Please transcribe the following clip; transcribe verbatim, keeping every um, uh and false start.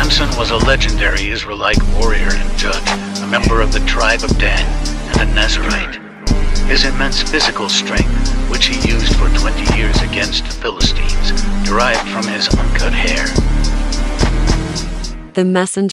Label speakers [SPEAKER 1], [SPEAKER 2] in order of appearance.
[SPEAKER 1] Samson was a legendary Israelite warrior and judge, a member of the tribe of Dan, and a Nazarite. His immense physical strength, which he used for twenty years against the Philistines, derived from his uncut hair.
[SPEAKER 2] The messenger